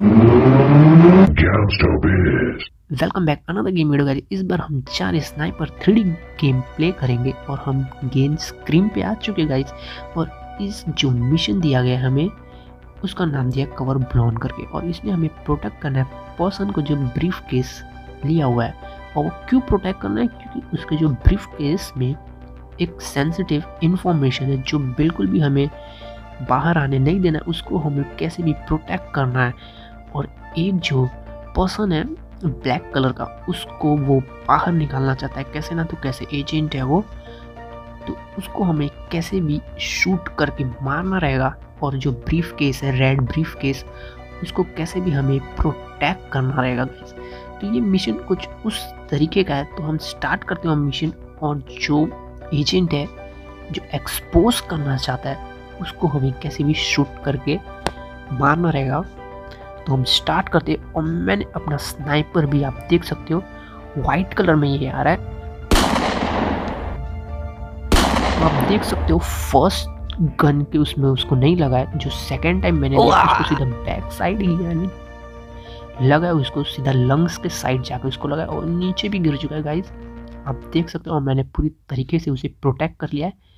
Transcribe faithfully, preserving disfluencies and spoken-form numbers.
Welcome back another game video guys. इस बार हम चार sniper three D game play करेंगे और हम गेम स्क्रीन पे आ चुके गाइस। और इस जो मिशन दिया गया है हमें, उसका नाम दिया कवर ब्लोन करके, और इसमें हमें प्रोटेक्ट करना है पर्सन को जो ब्रीफ केस लिया हुआ है। और वो क्यों प्रोटेक्ट करना है? क्योंकि उसके जो ब्रीफ केस में एक सेंसिटिव इंफॉर्मेशन है जो बिल्कुल भी हमें बाहर आने नहीं देना है, उसको हमें कैसे भी प्रोटेक्ट करना है। और एक जो पर्सन है ब्लैक कलर का, उसको वो बाहर निकालना चाहता है, कैसे ना तो कैसे, एजेंट है वो, तो उसको हमें कैसे भी शूट करके मारना रहेगा। और जो ब्रीफ केस है, रेड ब्रीफ केस, उसको कैसे भी हमें प्रोटेक्ट करना रहेगा गाइस। तो ये मिशन कुछ उस तरीके का है। तो हम स्टार्ट करते हैं मिशन, और जो एजेंट है जो एक्सपोज करना चाहता है, उसको हमें कैसे भी शूट करके मारना रहेगा। तो हम स्टार्ट करते हैं। और मैंने अपना स्नाइपर भी, आप देख सकते हो, वाइट कलर में ये आ रहा है। तो आप देख सकते हो फर्स्ट गन के उसमें उसको नहीं लगा है। जो सेकेंड टाइम मैंने लिया, उसको सीधा बैक साइड ही लिया है, लगा है उसको सीधा लंग्स के साइड जाकर उसको लगा है, और नीचे भी गिर चुका है गाइस, आप देख सकते हो। और मैंने पूरी तरीके से उसे प्रोटेक्ट कर लिया है।